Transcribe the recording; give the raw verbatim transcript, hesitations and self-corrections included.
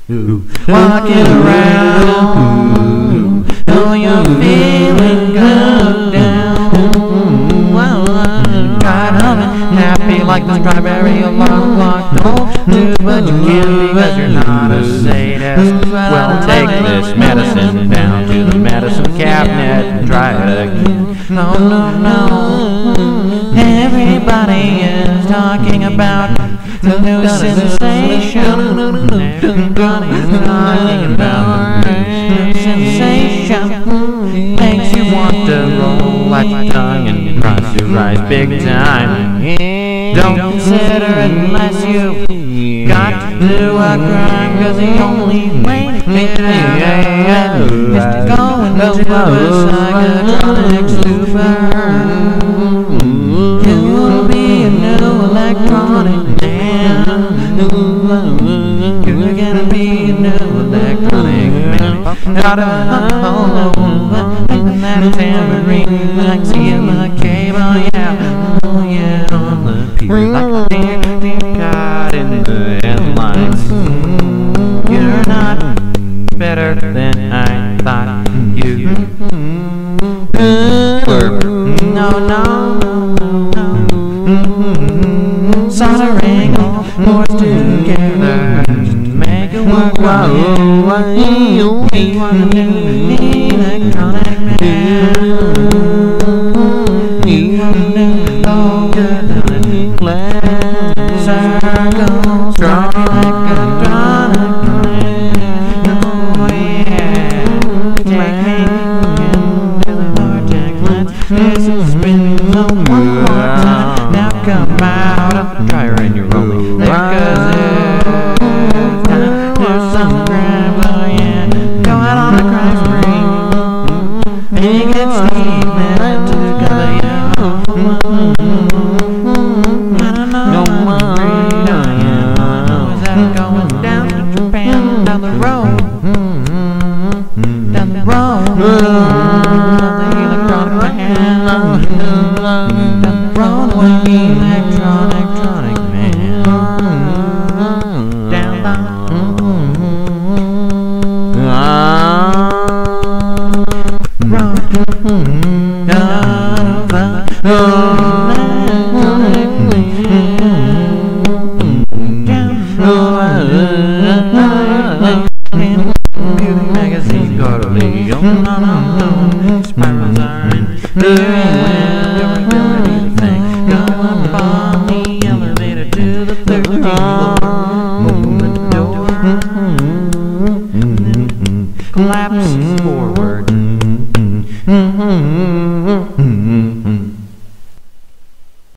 walking around, know you're feeling good down. Happy like the strawberry along block hole too, but you can't because you're not a sadist. Well, take this medicine down to the medicine cabinet and try it again. No, no, no. Everybody is talking about the new sensation. Everybody is talking about the new sensation. Makes you want to roll at your tongue and cross your eyes big time. Don't consider it unless you got to do a crime, cause the only way to get out is to go into a psychotronic stupor. You'll be a new electronic man. You're gonna be a new electronic man. Out of and that tambourine like Sierra cable, yeah, oh yeah, on the pier like a deer, caught in the headlines. You're not better than I thought you were. No, no, no, no. Soldering all boards together just to make it work. You want to do electronic man. You want to do all good circles, strong electronic man. Oh yeah, take me into the vortex. Let's spin the one more time. Now come out of the dryer and you're rolling. Because it's time. There's some crime, oh yeah. Go out on a crime spree. And you get Steve and together, yeah. I don't know. No more. Is that going down to Japan? Down the road. Down the road. Down the electronic man. Down the road with the electronic, electronic man. Down the road. Beauty magazine quarterly. Oh no no no, spirals are in everywhere. Your ability to think. Go up on the elevator to the thirteenth floor. Open the door. Collapse forward.